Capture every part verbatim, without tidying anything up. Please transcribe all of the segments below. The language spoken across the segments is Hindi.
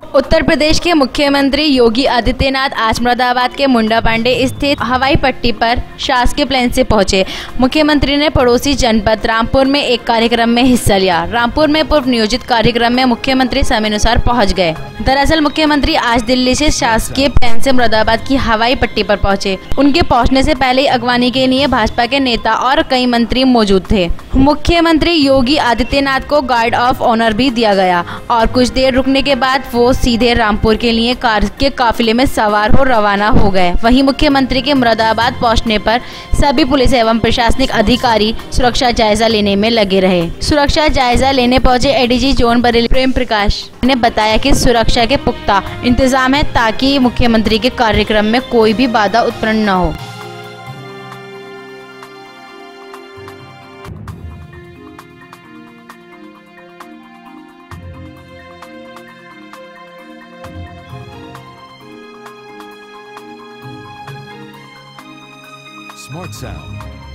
उत्तर प्रदेश के मुख्यमंत्री योगी आदित्यनाथ आज मुरादाबाद के मुंडा पांडे स्थित हवाई पट्टी पर शासकीय प्लेन से पहुंचे। मुख्यमंत्री ने पड़ोसी जनपद रामपुर में एक कार्यक्रम में हिस्सा लिया। रामपुर में पूर्व नियोजित कार्यक्रम में मुख्यमंत्री समयानुसार पहुंच गए। दरअसल मुख्यमंत्री आज दिल्ली से शासकीय प्लेन से मुरादाबाद की हवाई पट्टी पर पहुंचे। उनके पहुंचने से पहले अगवानी के लिए भाजपा के नेता और कई मंत्री मौजूद थे। मुख्यमंत्री योगी आदित्यनाथ को गार्ड ऑफ ऑनर भी दिया गया और कुछ देर रुकने के बाद वो सीधे रामपुर के लिए कार के काफिले में सवार हो रवाना हो गए। वहीं मुख्यमंत्री के मुरादाबाद पहुंचने पर सभी पुलिस एवं प्रशासनिक अधिकारी सुरक्षा जायजा लेने में लगे रहे। सुरक्षा जायजा लेने पहुंचे एडीजी जोन बरेली प्रेम प्रकाश ने बताया कि सुरक्षा के पुख्ता इंतजाम है ताकि मुख्यमंत्री के कार्यक्रम में कोई भी बाधा उत्पन्न न हो। Smart Sound.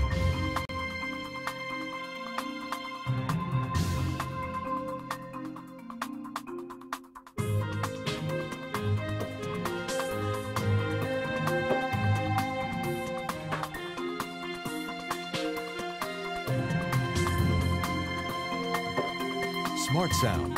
Smart Sound.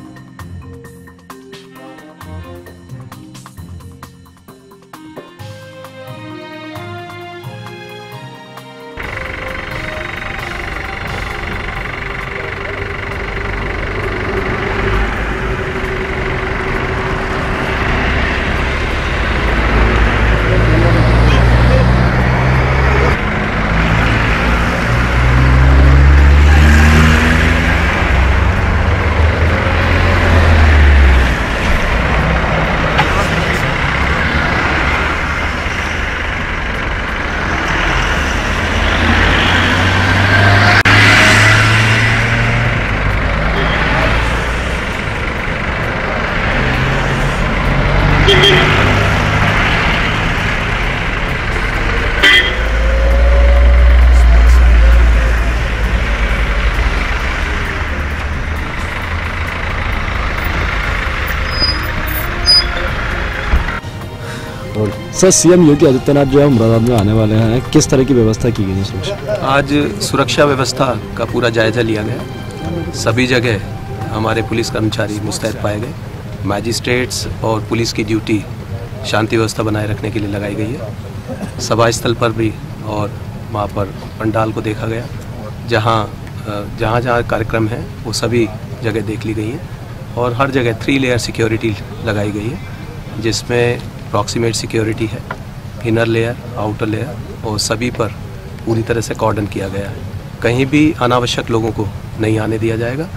Sir, CM Yogi Adityanath जो है मुरादाबाद में आने वाले हैं, किस तरह की व्यवस्था की गई सुरक्षा? आज सुरक्षा व्यवस्था का पूरा जायजा लिया गया। सभी जगह हमारे पुलिस कर्मचारी मुस्तैद पाए गए। मैजिस्ट्रेट्स और पुलिस की ड्यूटी शांति व्यवस्था बनाए रखने के लिए लगाई गई है। सभा स्थल पर भी और वहाँ पर पंडाल को देखा गया। जहाँ जहाँ जहाँ कार्यक्रम है वो सभी जगह देख ली गई है और हर जगह थ्री लेयर सिक्योरिटी लगाई गई है, जिसमें प्रॉक्सिमेट सिक्योरिटी है, इनर लेयर, आउटर लेयर और सभी पर पूरी तरह से कॉर्डन किया गया है। कहीं भी अनावश्यक लोगों को नहीं आने दिया जाएगा।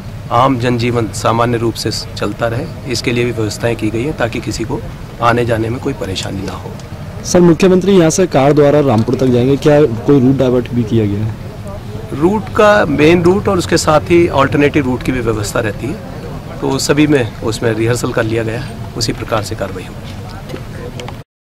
आम जनजीवन सामान्य रूप से चलता रहे, इसके लिए भी व्यवस्थाएं की गई हैं ताकि किसी को आने जाने में कोई परेशानी ना हो। सर, मुख्यमंत्री यहाँ से कार द्वारा रामपुर तक जाएंगे, क्या कोई रूट डाइवर्ट भी किया गया है? रूट का मेन रूट और उसके साथ ही ऑल्टरनेटिव रूट की भी व्यवस्था रहती है, तो सभी में उसमें रिहर्सल कर लिया गया है। उसी प्रकार से कार्रवाई होगी।